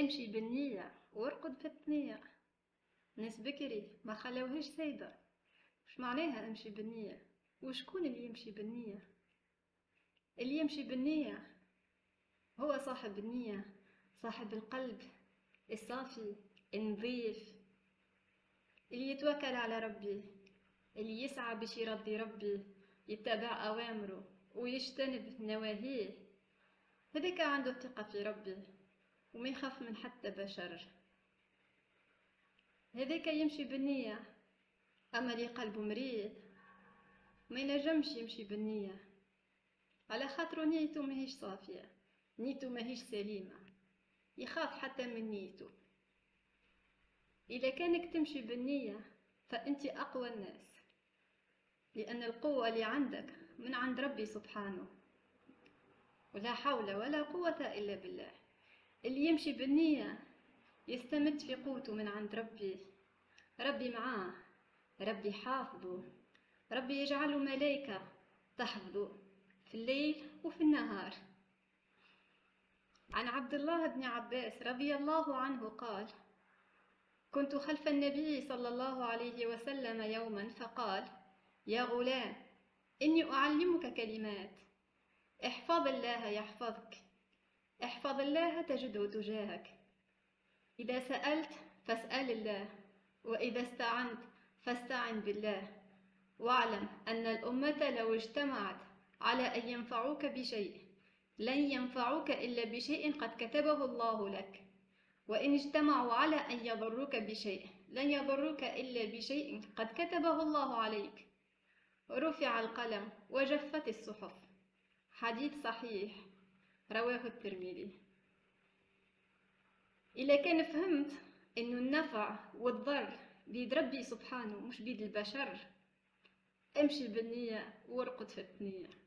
امشي بالنية وارقد في الثنية. ناس بكري ما خلوهاش سايبة. وش معناها امشي بالنية؟ وشكون اللي يمشي بالنية؟ اللي يمشي بالنية هو صاحب النية، صاحب القلب الصافي النظيف، اللي يتوكل على ربي، اللي يسعى باش يرضي ربي، يتبع أوامره ويجتنب نواهيه. هذاك عنده ثقة في ربي وما يخاف من حتى بشر. هذاك يمشي بالنية. أما اللي قلبه مريض ما ينجمش يمشي بالنية، على خاطر نيته ماهيش صافية، نيته ماهيش سليمة، يخاف حتى من نيته. إذا كانك تمشي بالنية فأنت أقوى الناس، لأن القوة اللي عندك من عند ربي سبحانه، ولا حول ولا قوة إلا بالله. اللي يمشي بالنية يستمد في قوته من عند ربي، ربي معاه، ربي حافظه، ربي يجعله ملائكة تحفظه في الليل وفي النهار. عن عبد الله بن عباس رضي الله عنه قال: كنت خلف النبي صلى الله عليه وسلم يوما فقال: يا غلام، إني أعلمك كلمات، احفظ الله يحفظك، احفظ الله تجده تجاهك. إذا سألت فاسأل الله، وإذا استعنت فاستعن بالله، واعلم أن الأمة لو اجتمعت على أن ينفعوك بشيء لن ينفعوك إلا بشيء قد كتبه الله لك، وإن اجتمعوا على أن يضروك بشيء لن يضروك إلا بشيء قد كتبه الله عليك. رفع القلم وجفت الصحف. حديث صحيح رواه الترمذي. إذا كان فهمت إنه النفع والضر بيد ربي سبحانه مش بيد البشر، امشي بالنية وارقد في الثنية.